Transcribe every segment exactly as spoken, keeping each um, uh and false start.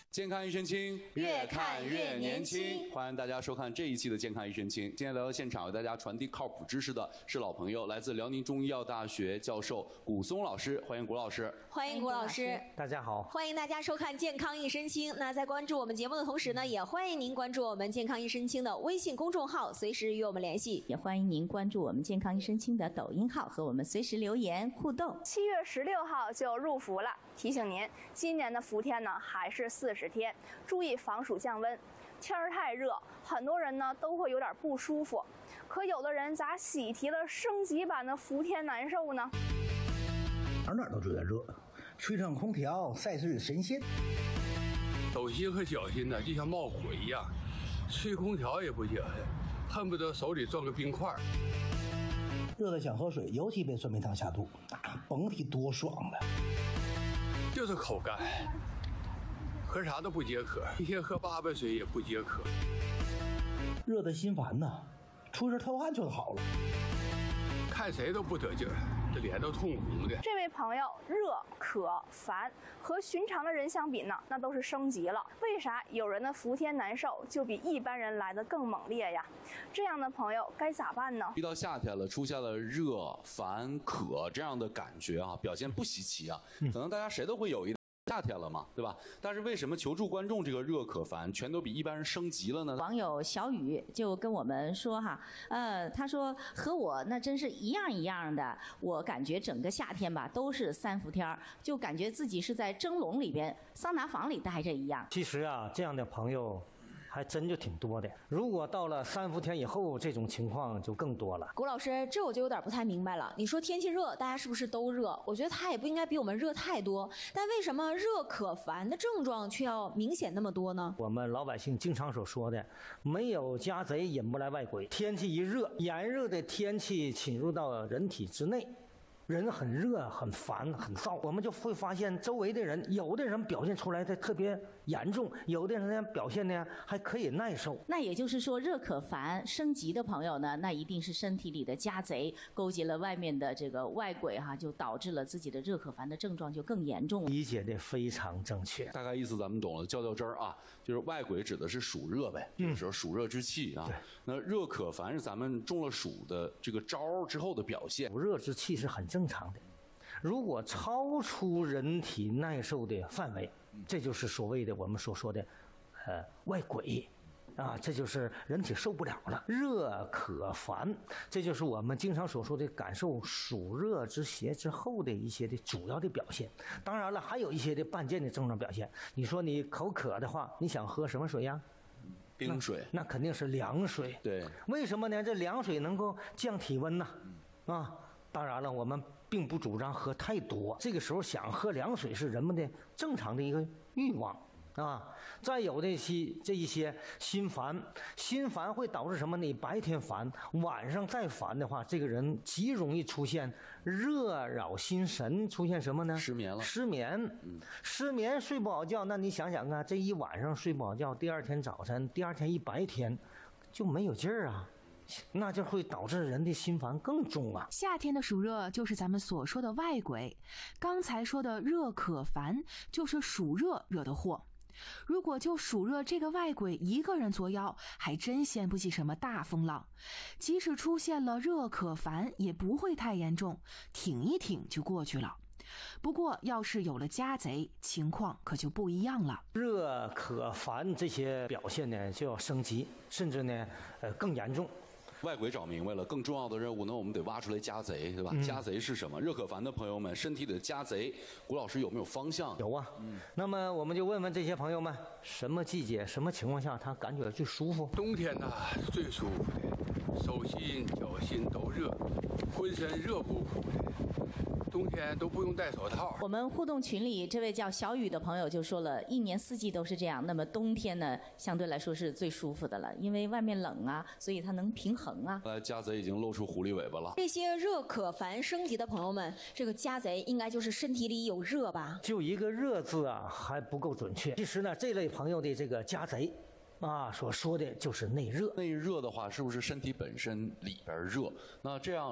健康一身轻， 越看越年轻。 欢迎大家收看这一期的健康一身轻。今天来到现场为大家传递靠谱知识的是老朋友，来自辽宁中医药大学教授古松老师，欢迎古老师。 欢迎古老师。 大家好。 欢迎大家收看健康一身轻。那在关注我们节目的同时呢，也欢迎您关注我们健康一身轻的微信公众号，随时与我们联系。 也欢迎您关注我们健康一身轻的抖音号，和我们随时留言互动。 七月十六号就入伏了，提醒您，今年的伏天呢还是四十天，注意防暑降温。天儿太热，很多人呢都会有点不舒服，可有的人咋喜提了升级版的伏天难受呢？ 哪哪都觉得热，吹上空调晒是神仙。 手心和脚心呢就像冒火一样，吹空调也不行，恨不得手里攥个冰块。 热的想喝水，尤其被酸梅汤下肚，啊，甭提多爽了。 就是口干。喝啥都不解渴，一天喝八杯水也不解渴。 热的心烦呐，出身透汗就好了。 看谁都不得劲儿，这脸都通红的。 这位朋友热、渴、烦，和寻常的人相比呢，那都是升级了。为啥有人的伏天难受就比一般人来得更猛烈呀？这样的朋友该咋办呢？ 遇到夏天了，出现了热、烦、渴这样的感觉啊，表现不稀奇啊，可能大家谁都会有一。夏天了嘛，对吧？但是为什么求助观众这个热可烦全都比一般人升级了呢？ 网友小雨就跟我们说哈，呃，他说和我那真是一样一样的，我感觉整个夏天吧都是三伏天，就感觉自己是在蒸笼里边、桑拿房里待着一样。 其实啊，这样的朋友还真就挺多的。如果到了三伏天以后，这种情况就更多了。 古老师，这我就有点不太明白了。你说天气热，大家是不是都热？我觉得它也不应该比我们热太多，但为什么热可烦的症状却要明显那么多呢？ 我们老百姓经常所说的“没有家贼引不来外鬼”。天气一热，炎热的天气侵入到人体之内。人很热、很烦、很燥，我们就会发现周围的人，有的人表现出来的特别严重，有的人呢表现呢还可以耐受。 那也就是说，热可烦升级的朋友呢，那一定是身体里的家贼勾结了外面的这个外鬼哈，就导致了自己的热可烦的症状就更严重了。 理解的非常正确， 大概意思咱们懂了，较较真儿啊，就是外鬼指的是暑热呗，有时候暑热之气啊。那热可烦是咱们中了暑的这个招之后的表现。 暑热之气是很正常的，如果超出人体耐受的范围，这就是所谓的我们所说的，呃，外鬼，啊，这就是人体受不了了。热可烦，这就是我们经常所说的感受暑热之邪之后的一些的主要的表现。当然了，还有一些的伴见的症状表现。你说你口渴的话，你想喝什么水呀？ 冰水， 那, 那肯定是凉水。 对， 为什么呢？这凉水能够降体温呢？啊。当然了，我们并不主张喝太多。这个时候想喝凉水是人们的正常的一个欲望啊。再有的些这一些心烦，心烦会导致什么呢？你白天烦，晚上再烦的话，这个人极容易出现热扰心神，出现什么呢？ 失眠了。 失眠，嗯，失眠睡不好觉。那你想想啊，这一晚上睡不好觉，第二天早晨，第二天一白天就没有劲儿啊。那就会导致人的心烦更重啊。 夏天的暑热就是咱们所说的外鬼，刚才说的热可烦就是暑热惹的祸。如果就暑热这个外鬼一个人作妖，还真掀不起什么大风浪。即使出现了热可烦，也不会太严重，挺一挺就过去了。不过要是有了家贼，情况可就不一样了。 热可烦这些表现呢，就要升级，甚至呢，呃，更严重。 外鬼找明白了，更重要的任务呢，我们得挖出来家贼，对吧？嗯、家贼是什么？热可烦的朋友们，身体里的家贼，古老师有没有方向？ 有啊。嗯、那么我们就问问这些朋友们，什么季节、什么情况下他感觉最舒服？ 冬天呢是最舒服的，手心、脚心都热，浑身热乎乎的。冬天都不用戴手套。 我们互动群里这位叫小雨的朋友就说了，一年四季都是这样，那么冬天呢相对来说是最舒服的了，因为外面冷啊，所以它能平衡啊。 呃，家贼已经露出狐狸尾巴了。 这些热可烦升级的朋友们，这个家贼应该就是身体里有热吧？ 就一个热字啊还不够准确。其实呢，这类朋友的这个家贼啊，所说的就是内热。 内热的话，是不是身体本身里边热？那这样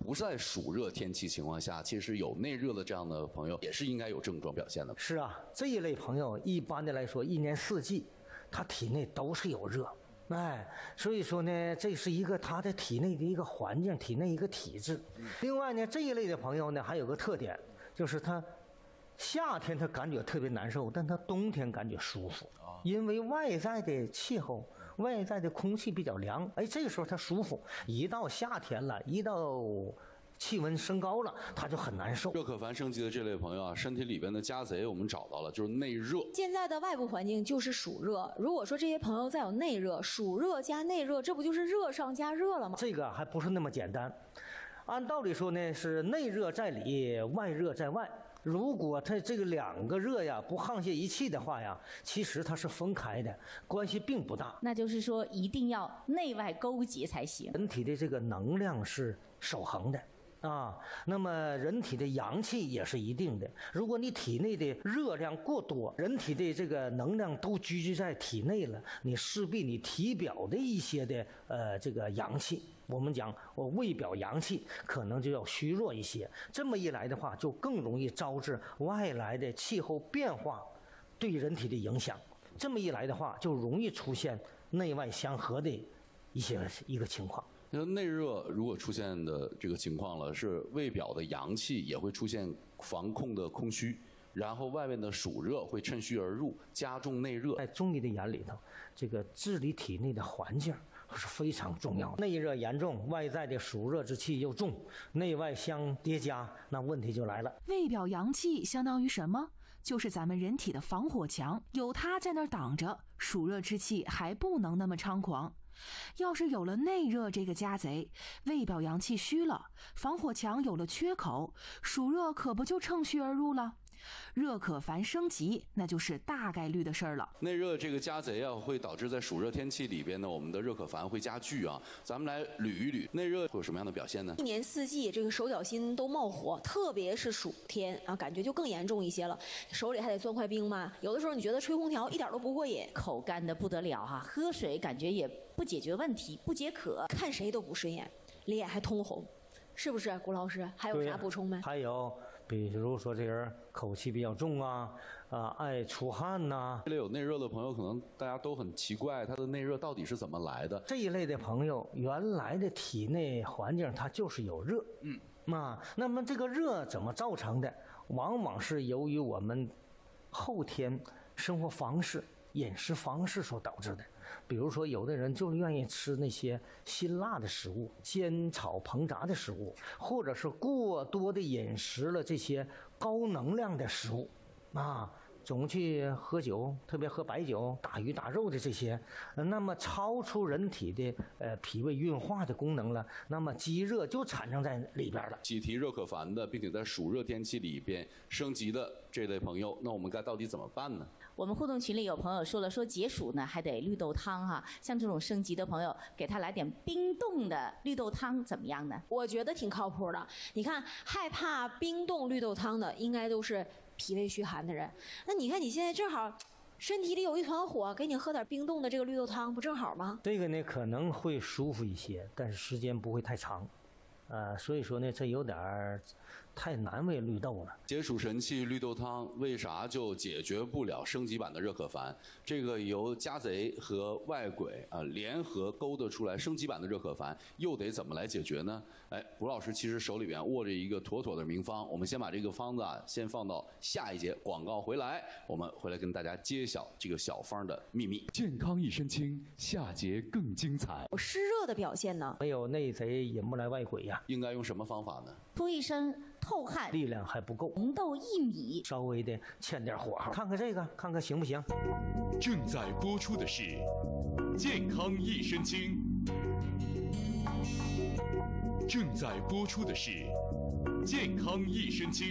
不是在暑热天气情况下，其实有内热的这样的朋友，也是应该有症状表现的。 是啊，这一类朋友一般的来说，一年四季他体内都是有热。哎，所以说呢，这是一个他的体内的一个环境，体内一个体质。另外呢，这一类的朋友呢，还有个特点，就是他夏天他感觉特别难受，但他冬天感觉舒服，因为外在的气候、外在的空气比较凉，哎，这个时候他舒服。一到夏天了，一到气温升高了，他就很难受。 热可烦升级的这类朋友啊，身体里边的家贼我们找到了，就是内热。 现在的外部环境就是暑热，如果说这些朋友再有内热，暑热加内热，这不就是热上加热了吗？ 这个还不是那么简单。按道理说呢，是内热在里，外热在外。如果它这个两个热呀不沆瀣一气的话呀，其实它是分开的，关系并不大。 那就是说，一定要内外勾结才行。 人体的这个能量是守恒的。啊，那么人体的阳气也是一定的。如果你体内的热量过多，人体的这个能量都聚集在体内了，你势必你体表的一些的呃这个阳气，我们讲我胃表阳气可能就要虚弱一些。这么一来的话，就更容易招致外来的气候变化对人体的影响。这么一来的话，就容易出现内外相合的一些一个情况。 那内热如果出现的这个情况了，是胃表的阳气也会出现防控的空虚，然后外面的暑热会趁虚而入，加重内热。 在中医的眼里头，这个治理体内的环境是非常重要的。内热严重，外在的暑热之气又重，内外相叠加，那问题就来了。 胃表阳气相当于什么？就是咱们人体的防火墙，有它在那儿挡着，暑热之气还不能那么猖狂。要是有了内热这个家贼，胃表阳气虚了，防火墙有了缺口，暑热可不就乘虚而入了？热可烦升级，那就是大概率的事儿了。 内热这个家贼啊，会导致在暑热天气里边呢，我们的热可烦会加剧啊。咱们来捋一捋，内热会有什么样的表现呢？ 一年四季这个手脚心都冒火，特别是暑天啊，感觉就更严重一些了。手里还得攥块冰嘛，有的时候你觉得吹空调一点都不过瘾， 口干的不得了哈、啊，喝水感觉也不解决问题，不解渴， 看谁都不顺眼，脸还通红，是不是？谷老师还有啥补充没？ 还有。比如说这人口气比较重啊，啊、呃、爱出汗呐、啊。 这类有内热的朋友，可能大家都很奇怪，他的内热到底是怎么来的？ 这一类的朋友，原来的体内环境它就是有热，嗯，啊，那么这个热怎么造成的？往往是由于我们后天生活方式、饮食方式所导致的。比如说，有的人就愿意吃那些辛辣的食物、煎炒烹炸的食物，或者是过多的饮食了这些高能量的食物，啊，总去喝酒，特别喝白酒、大鱼大肉的这些，那么超出人体的呃脾胃运化的功能了，那么积热就产生在里边了。 喜提热可烦的，并且在暑热天气里边升级的这类朋友，那我们该到底怎么办呢？ 我们互动群里有朋友说了，说解暑呢还得绿豆汤哈、啊，像这种升级的朋友，给他来点冰冻的绿豆汤怎么样呢？ 我觉得挺靠谱的。你看，害怕冰冻绿豆汤的，应该都是脾胃虚寒的人。那你看你现在正好身体里有一团火，给你喝点冰冻的这个绿豆汤，不正好吗？ 这个呢可能会舒服一些，但是时间不会太长。呃，所以说呢，这有点儿太难为绿豆了。 解暑神器绿豆汤为啥就解决不了升级版的热可烦？这个由家贼和外鬼啊、呃、联合勾搭出来升级版的热可烦，又得怎么来解决呢？哎，谷老师其实手里边握着一个妥妥的名方，我们先把这个方子啊先放到下一节广告回来，我们回来跟大家揭晓这个小方的秘密。 健康一身轻，下节更精彩。 有湿热的表现呢？ 没有内贼引不来外鬼呀、啊。 应该用什么方法呢？ 出一身透汗， 力量还不够， 红豆薏米， 稍微的欠点火候。看看这个，看看行不行？ 正在播出的是《健康一身轻》，正在播出的是《健康一身轻》。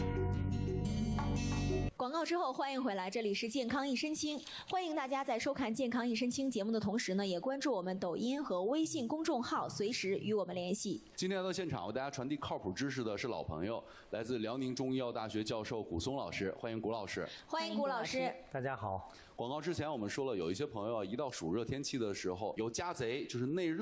广告之后，欢迎回来，这里是健康一身轻，欢迎大家在收看健康一身轻节目的同时呢，也关注我们抖音和微信公众号，随时与我们联系。 今天到现场为大家传递靠谱知识的是老朋友，来自辽宁中医药大学教授谷松老师，欢迎谷老师。 欢迎谷老师。 大家好。 广告之前我们说了，有一些朋友啊，一到暑热天气的时候，有家贼就是内热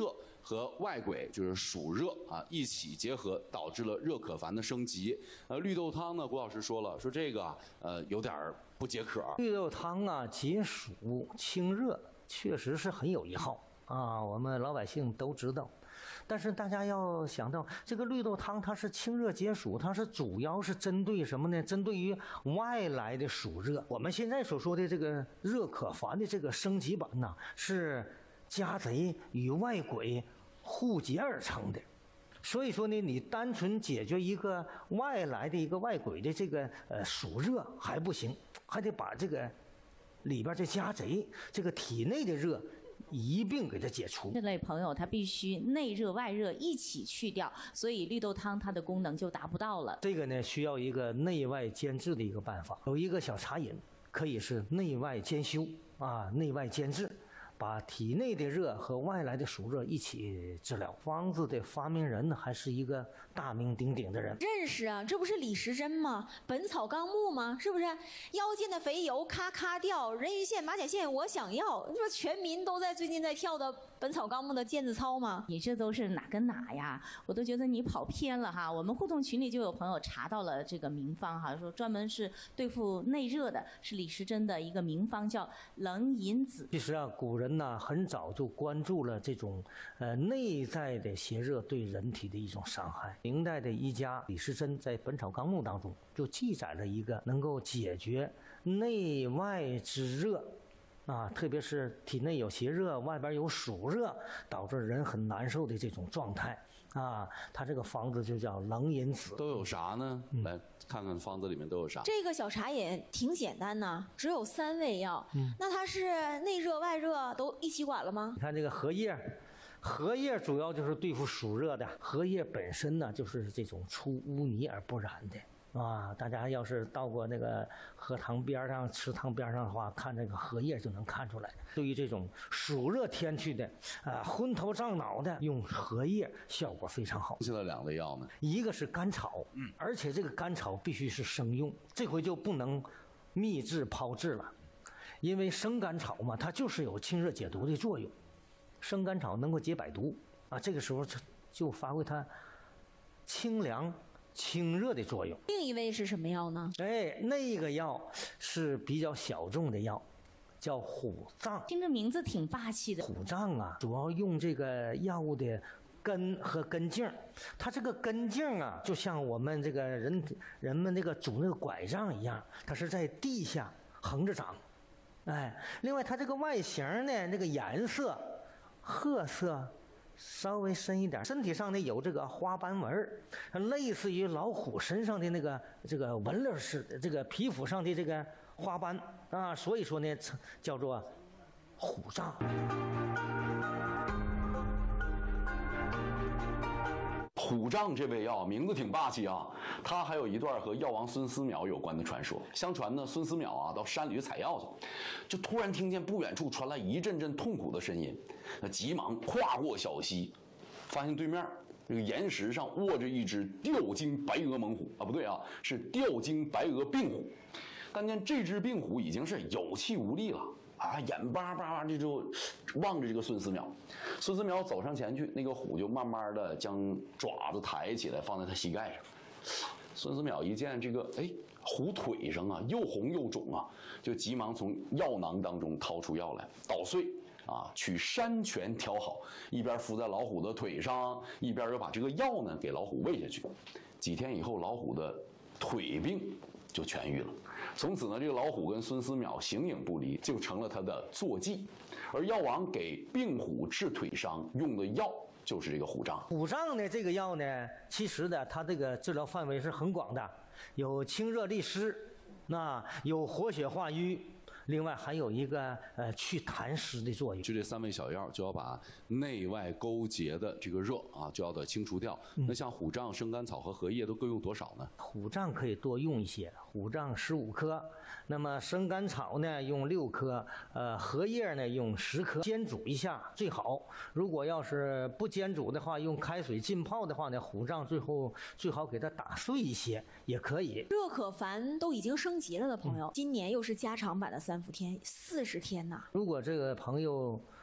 和外鬼就是暑热啊一起结合，导致了热可烦的升级。呃，绿豆汤呢，郭老师说了，说这个啊呃有点不解渴。 绿豆汤啊，解暑清热，确实是很有一号啊，我们老百姓都知道。但是大家要想到，这个绿豆汤它是清热解暑，它是主要是针对什么呢？针对于外来的暑热。我们现在所说的这个热可烦的这个升级版呢，是家贼与外鬼互结而成的。所以说呢，你单纯解决一个外来的一个外鬼的这个呃暑热还不行，还得把这个里边这家贼这个体内的热一并给它解除。 这类朋友他必须内热外热一起去掉，所以绿豆汤它的功能就达不到了。 这个呢，需要一个内外兼治的一个办法。有一个小茶饮，可以是内外兼修啊，内外兼治，把体内的热和外来的暑热一起治疗。方子的发明人还是一个大名鼎鼎的人。 认识啊，这不是李时珍吗？《本草纲目》吗？是不是？腰间的肥油咔咔掉，人鱼线、马甲线我想要，这不全民都在最近在跳的《本草纲目》的毽子操吗？ 你这都是哪跟哪呀？我都觉得你跑偏了哈。我们互动群里就有朋友查到了这个名方哈，说专门是对付内热的，是李时珍的一个名方，叫冷饮子。 其实啊，古人呢很早就关注了这种呃内在的邪热对人体的一种伤害。明代的医家李时珍在《本草纲目》当中就记载了一个能够解决内外之热啊，特别是体内有邪热，外边有暑热，导致人很难受的这种状态啊。它这个方子就叫冷饮子。 都有啥呢？嗯、来看看方子里面都有啥。 这个小茶饮挺简单呐，只有三味药。嗯、那它是内热外热都一起管了吗？ 你看这个荷叶。荷叶主要就是对付暑热的，荷叶本身呢就是这种出污泥而不染的啊。大家要是到过那个荷塘边上、池塘边上的话，看这个荷叶就能看出来。对于这种暑热天气的啊，昏头胀脑的，用荷叶效果非常好。 现在两味药呢， 一个是甘草，嗯，而且这个甘草必须是生用，这回就不能秘制炮制了，因为生甘草嘛，它就是有清热解毒的作用。生甘草能够解百毒啊，这个时候就就发挥它清凉清热的作用。 另一味是什么药呢？ 哎，那个药是比较小众的药，叫虎杖。 听着名字挺霸气的。 虎杖啊，主要用这个药物的根和根茎，它这个根茎啊，就像我们这个人人们那个拄那个拐杖一样，它是在地下横着长。哎，另外它这个外形呢，那个颜色褐色稍微深一点，身体上呢有这个花斑纹，类似于老虎身上的那个这个纹理似的，这个皮肤上的这个花斑啊，所以说呢叫做虎杖。 虎杖这味药名字挺霸气啊，它还有一段和药王孙思邈有关的传说。相传呢，孙思邈啊到山里去采药去，就突然听见不远处传来一阵阵痛苦的呻吟，那急忙跨过小溪，发现对面这个岩石上卧着一只吊睛白额猛虎啊，不对啊，是吊睛白额病虎。但见这只病虎已经是有气无力了。啊，眼巴巴的就望着这个孙思邈，孙思邈走上前去，那个虎就慢慢的将爪子抬起来，放在他膝盖上。孙思邈一见这个，哎，虎腿上啊又红又肿啊，就急忙从药囊当中掏出药来，捣碎啊，取山泉调好，一边敷在老虎的腿上，一边又把这个药呢给老虎喂下去。几天以后，老虎的腿病就痊愈了。从此呢，这个老虎跟孙思邈形影不离，就成了他的坐骑。而药王给病虎治腿伤用的药就是这个虎杖。 虎杖呢，这个药呢，其实呢，它这个治疗范围是很广的，有清热利湿，那有活血化瘀。另外还有一个呃去痰湿的作用。 就这三味小药，就要把内外勾结的这个热啊，就要得清除掉。嗯、那像虎杖、生甘草和荷叶都各用多少呢？ 虎杖可以多用一些，虎杖十五颗，那么生甘草呢用六颗，呃荷叶呢用十颗，煎煮一下最好。如果要是不煎煮的话，用开水浸泡的话呢，虎杖最后最好给它打碎一些也可以。 热可烦都已经升级了的朋友，嗯、今年又是加长版的三伏天，四十天呐。 如果这个朋友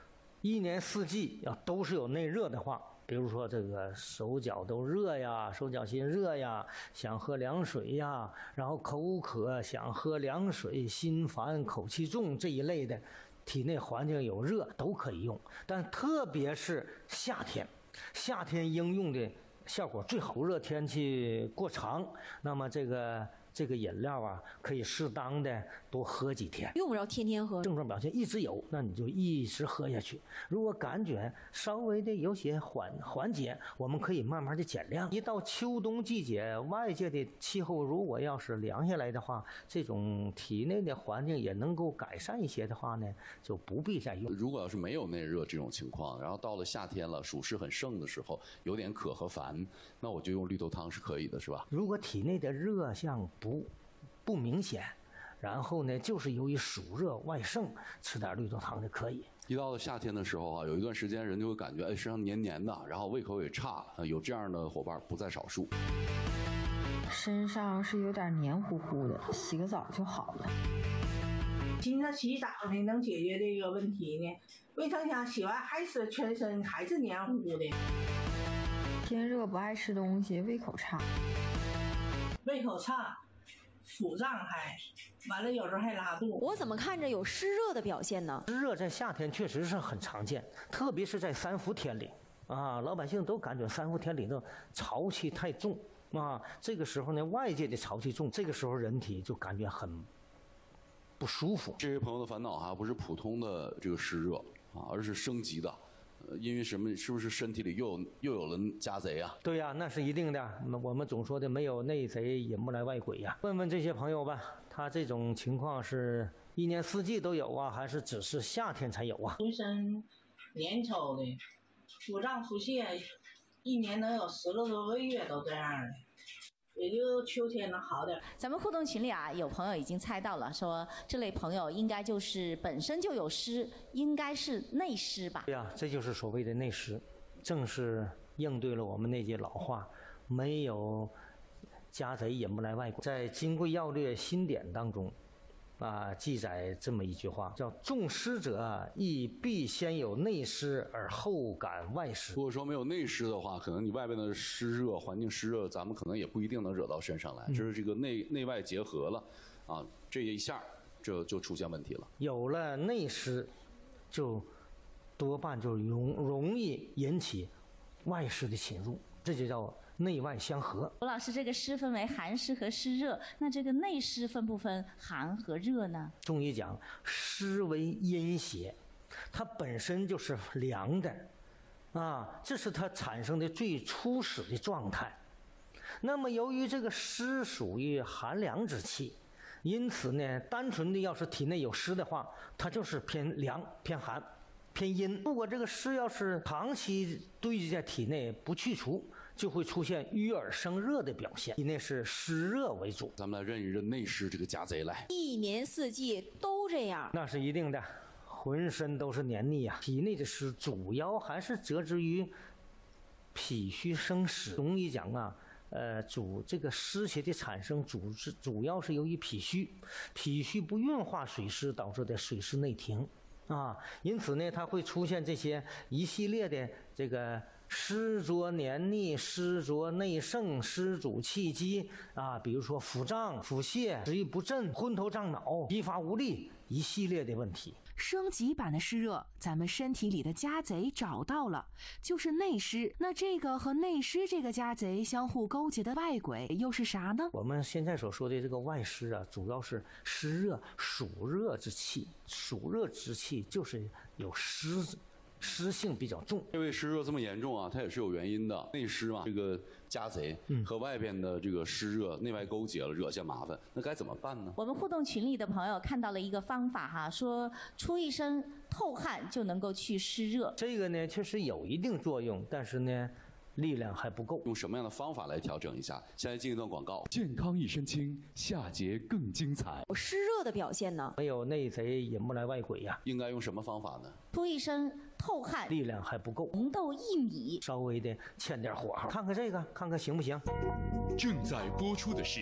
一年四季要都是有内热的话，比如说这个手脚都热呀，手脚心热呀，想喝凉水呀，然后口渴想喝凉水，心烦口气重这一类的，体内环境有热都可以用。但特别是夏天，夏天应用的效果最好。热天气过长，那么这个这个饮料啊，可以适当的多喝几天， 用不着天天喝。 症状表现一直有，那你就一直喝下去。如果感觉稍微的有些缓缓解，我们可以慢慢的减量。一到秋冬季节，外界的气候如果要是凉下来的话，这种体内的环境也能够改善一些的话呢，就不必再用。 如果要是没有内热这种情况，然后到了夏天了，暑湿很盛的时候，有点渴和烦，那我就用绿豆汤是可以的，是吧？ 如果体内的热象不不明显，然后呢，就是由于暑热外盛，吃点绿豆汤就可以。 一到了夏天的时候啊，有一段时间人就会感觉哎身上黏黏的，然后胃口也差，有这样的伙伴不在少数。 身上是有点黏糊糊的，洗个澡就好了。 经常洗澡呢，能解决这个问题呢？没成想洗完还是全身还是黏糊糊的。 天热不爱吃东西，胃口差。 胃口差。腹胀还完了，有时候还拉肚。 我怎么看着有湿热的表现呢？ 湿热在夏天确实是很常见，特别是在三伏天里，啊，老百姓都感觉三伏天里头潮气太重啊。这个时候呢，外界的潮气重，这个时候人体就感觉很不舒服。 这位朋友的烦恼哈、啊，不是普通的这个湿热啊，而是升级的。因为什么？是不是身体里又有又有了家贼啊？ 对呀、啊，那是一定的。我们总说的没有内贼引不来外鬼呀、啊。问问这些朋友吧，他这种情况是一年四季都有啊，还是只是夏天才有啊？ 浑身黏稠的，腹胀腹泻，一年能有十来多个月都这样的。也就秋天能好点。 咱们互动群里啊，有朋友已经猜到了，说这类朋友应该就是本身就有湿，应该是内湿吧？ 对呀、啊，这就是所谓的内湿，正是应对了我们那句老话：没有家贼引不来外鬼。在《金匮要略新典》当中，啊，记载这么一句话，叫“重湿者亦必先有内湿，而后感外湿”。 如果说没有内湿的话，可能你外边的湿热环境湿热，咱们可能也不一定能惹到身上来。嗯、就是这个内内外结合了，啊，这一下这就出现问题了。 有了内湿，就多半就容容易引起外湿的侵入，这就叫内外相合。 罗老师，这个湿分为寒湿和湿热，那这个内湿分不分寒和热呢？ 中医讲，湿为阴邪，它本身就是凉的，啊，这是它产生的最初始的状态。那么由于这个湿属于寒凉之气，因此呢，单纯的要是体内有湿的话，它就是偏凉、偏寒、偏阴。如果这个湿要是长期堆积在体内不去除，就会出现淤而生热的表现，体内是湿热为主。 咱们来认一认内湿这个家贼来。 一年四季都这样， 那是一定的，浑身都是黏腻啊。体内的湿主要还是折之于脾虚生湿。中医讲啊，呃，主这个湿邪的产生主是主要是由于脾虚，脾虚不运化水湿导致的水湿内停啊，因此呢，它会出现这些一系列的这个湿浊黏腻、湿浊内盛、湿阻气机啊，比如说腹胀、腹泻、食欲不振、昏头胀脑、疲乏无力，一系列的问题。 升级版的湿热，咱们身体里的家贼找到了，就是内湿。那这个和内湿这个家贼相互勾结的外鬼又是啥呢？ 我们现在所说的这个外湿啊，主要是湿热、暑热之气。暑热之气就是有湿湿性比较重。 这位湿热这么严重啊，它也是有原因的。内湿嘛，这个家贼和外边的这个湿热内外勾结了，惹下麻烦，那该怎么办呢？ 我们互动群里的朋友看到了一个方法哈，说出一身透汗就能够去湿热。 这个呢，确实有一定作用，但是呢，力量还不够。 用什么样的方法来调整一下？现在进一段广告。 健康一身轻，下节更精彩。 有湿热的表现呢？ 没有内贼引不来外鬼呀、啊。 应该用什么方法呢？ 出一身透汗， 力量还不够。 红豆薏米， 稍微的欠点火候。看看这个，看看行不行？ 正在播出的是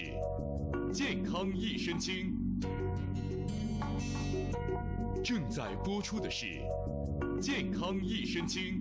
《健康一身轻》。正在播出的是《 健康益生菌。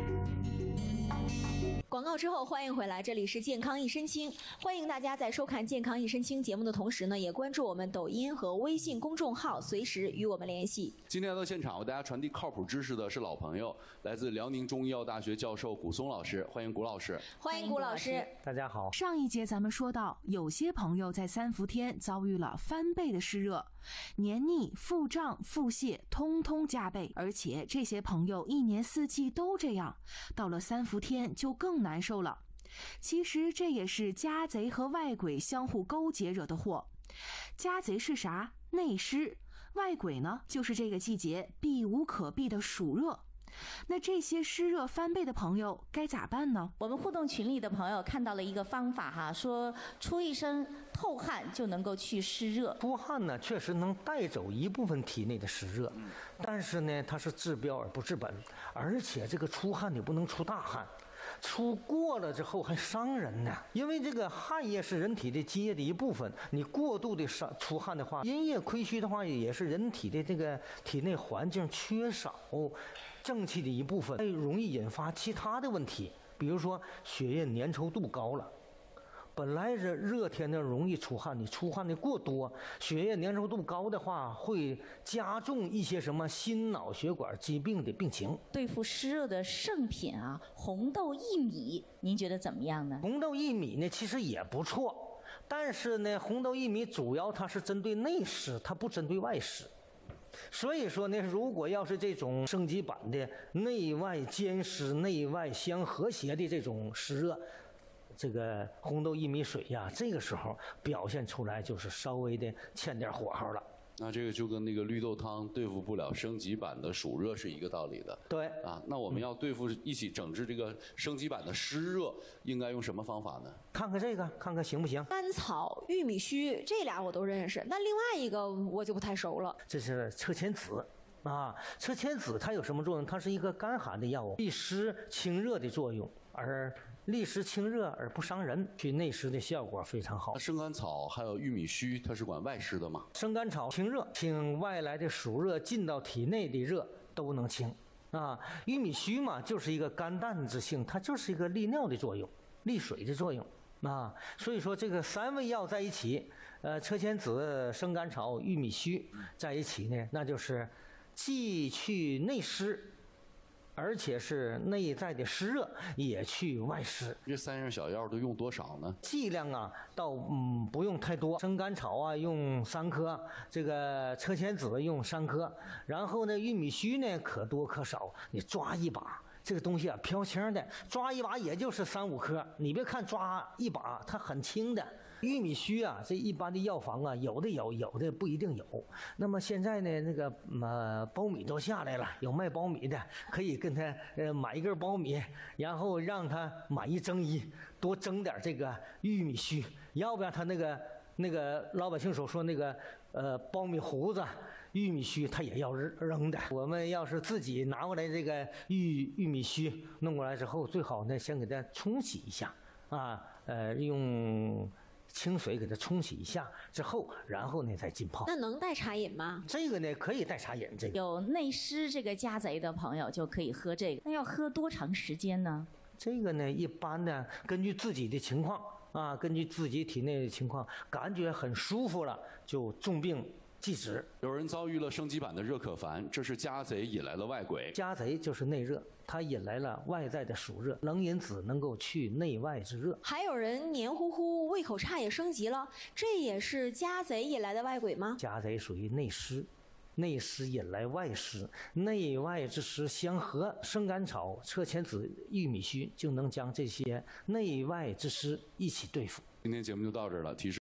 广告之后，欢迎回来，这里是健康益生菌，欢迎大家在收看健康益生菌节目的同时呢，也关注我们抖音和微信公众号，随时与我们联系。 今天来到现场为大家传递靠谱知识的是老朋友，来自辽宁中医药大学教授古松老师，欢迎古老师。 欢迎古老师。 大家好。 上一节咱们说到，有些朋友在三伏天遭遇了翻倍的湿热，黏腻、腹胀、腹泻通通加倍，而且这些朋友一年四季都这样，到了三伏天就更难受了。其实这也是家贼和外鬼相互勾结惹的祸。家贼是啥？内湿。外鬼呢，就是这个季节避无可避的暑热。那这些湿热翻倍的朋友该咋办呢？ 我们互动群里的朋友看到了一个方法哈，说出一身透汗就能够去湿热。 出汗呢，确实能带走一部分体内的湿热，但是呢，它是治标而不治本，而且这个出汗你不能出大汗。出过了之后还伤人呢，因为这个汗液是人体的津液的一部分，你过度的伤出汗的话，阴液亏虚的话，也是人体的这个体内环境缺少正气的一部分，容易引发其他的问题，比如说血液粘稠度高了。本来是热天呢容易出汗，你出汗的过多，血液粘稠度高的话，会加重一些什么心脑血管疾病的病情。 对付湿热的圣品啊，红豆薏米，您觉得怎么样呢？ 红豆薏米呢，其实也不错，但是呢，红豆薏米主要它是针对内湿，它不针对外湿。所以说呢，如果要是这种升级版的内外兼施、内外相和谐的这种湿热，这个红豆薏米水呀，这个时候表现出来就是稍微的欠点火候了。 那这个就跟那个绿豆汤对付不了升级版的暑热是一个道理的。 对啊，那我们要对付一起整治这个升级版的湿热，应该用什么方法呢？ 看看这个，看看行不行？ 甘草、玉米须这俩我都认识，那另外一个我就不太熟了。 这是车前子。啊，车前子它有什么作用？它是一个甘寒的药物，利湿清热的作用，而利湿清热而不伤人，去内湿的效果非常好。 生甘草还有玉米须，它是管外湿的吗？ 生甘草清热，清外来的暑热进到体内的热都能清。啊，玉米须嘛，就是一个甘淡之性，它就是一个利尿的作用，利水的作用。啊，所以说这个三味药在一起，呃，车前子、生甘草、玉米须在一起呢，那就是既去内湿，而且是内在的湿热，也去外湿。 这三样小药都用多少呢？ 剂量啊，倒嗯不用太多。生甘草啊用三颗，这个车前子用三颗，然后呢玉米须呢可多可少，你抓一把。这个东西啊，飘轻的，抓一把也就是三五颗。你别看抓一把，它很轻的。玉米须啊，这一般的药房啊，有的有，有的不一定有。那么现在呢，那个呃苞米都下来了，有卖苞米的，可以跟他呃买一根苞米，然后让他买一蒸衣，多蒸点这个玉米须，要不然他那个那个老百姓所说那个呃苞米胡子。玉米须它也要扔的。我们要是自己拿过来这个玉玉米须弄过来之后，最好呢先给它冲洗一下啊，呃，用清水给它冲洗一下之后，然后呢再浸泡。 那能代茶饮吗？ 这个呢可以代茶饮。这个有内湿这个家贼的朋友就可以喝这个。那要喝多长时间呢？ 这个呢一般呢根据自己的情况啊，根据自己体内的情况，感觉很舒服了就重病。即止。 有人遭遇了升级版的热可烦，这是家贼引来了外鬼。 家贼就是内热，它引来了外在的暑热。冷饮子能够去内外之热。 还有人黏糊糊、胃口差也升级了，这也是家贼引来的外鬼吗？ 家贼属于内湿，内湿引来外湿，内外之湿相合，生甘草、车前子、玉米须就能将这些内外之湿一起对付。 今天节目就到这儿了，提示。